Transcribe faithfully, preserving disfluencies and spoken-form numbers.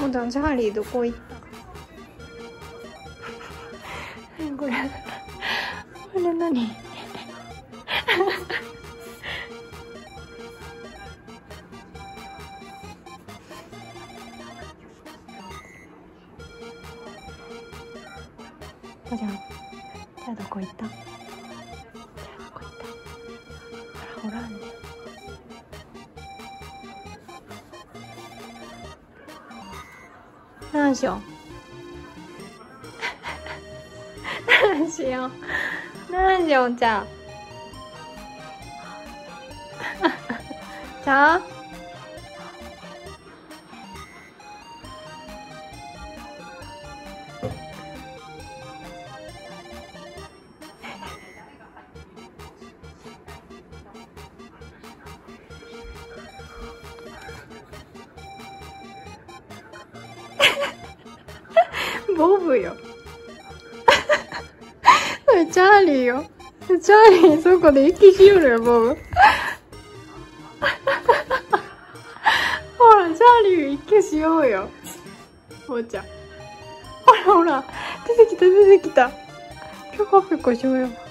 ほんと、チャーリーどこ行った？これこれ何？じゃあ、じゃあどこ行った？じゃあどこ行った？ほらほらんで。なんしよう。なんしよう。なんしようちゃん。ちゃん。ボブよ。それチャーリーよ。チャーリーそこで息しよるよ、ボブ。ほら、チャーリー息しようよ。ほうちゃん。ほらほら、出てきた出てきた。ぴょこぴょこしようよ。